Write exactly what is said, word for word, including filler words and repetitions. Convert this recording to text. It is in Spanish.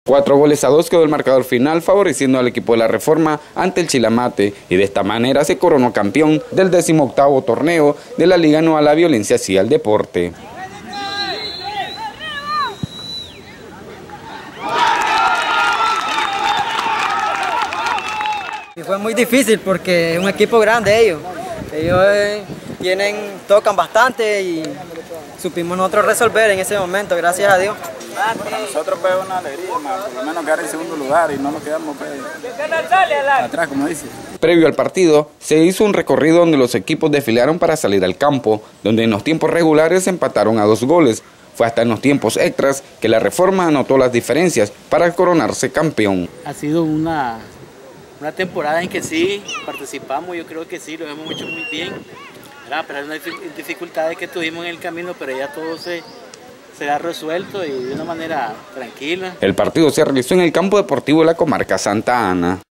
Cuatro goles a dos quedó el marcador final, favoreciendo al equipo de La Reforma ante el Chilamate, y de esta manera se coronó campeón del decimoctavo torneo de la Liga No a la Violencia Sí al Deporte. Y fue muy difícil porque es un equipo grande ellos. Ellos eh, tienen, tocan bastante y supimos nosotros resolver en ese momento, gracias a Dios. Para nosotros fue una alegría, más, por lo menos quedar en segundo lugar y no nos quedamos pues, atrás, como dice. Previo al partido, se hizo un recorrido donde los equipos desfilaron para salir al campo, donde en los tiempos regulares empataron a dos goles. Fue hasta en los tiempos extras que La Reforma anotó las diferencias para coronarse campeón. Ha sido una, una temporada en que sí participamos, yo creo que sí, lo hemos hecho muy bien. Era, pero hay unas dificultades que tuvimos en el camino, pero ya todo se... se ha resuelto y de una manera tranquila. El partido se realizó en el campo deportivo de la comarca Santa Ana.